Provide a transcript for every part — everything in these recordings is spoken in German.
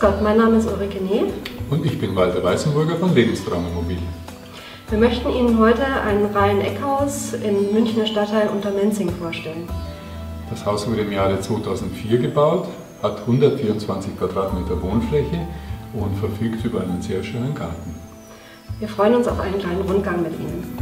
Gott, mein Name ist Ulrike Neh. Und ich bin Walter Weißenburger von Lebenstraumimmobilien. Wir möchten Ihnen heute ein Reihen-Eckhaus im Münchner Stadtteil Untermenzing vorstellen. Das Haus wurde im Jahre 2004 gebaut, hat 124 Quadratmeter Wohnfläche und verfügt über einen sehr schönen Garten. Wir freuen uns auf einen kleinen Rundgang mit Ihnen.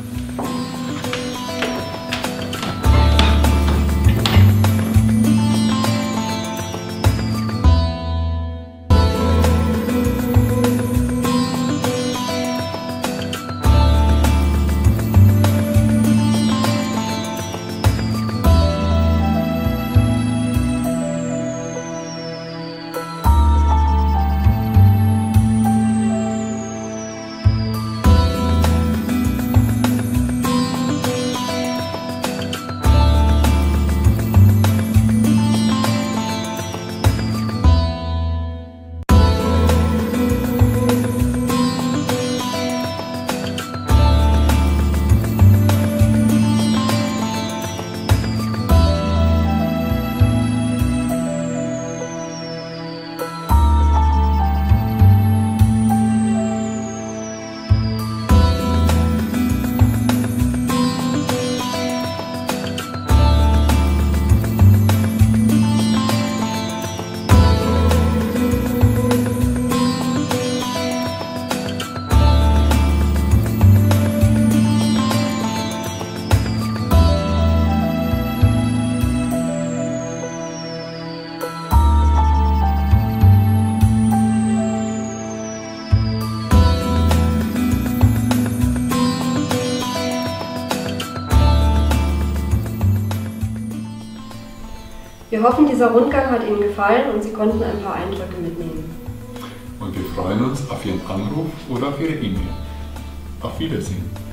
Wir hoffen, dieser Rundgang hat Ihnen gefallen und Sie konnten ein paar Eindrücke mitnehmen. Und wir freuen uns auf Ihren Anruf oder auf Ihre E-Mail. Auf Wiedersehen.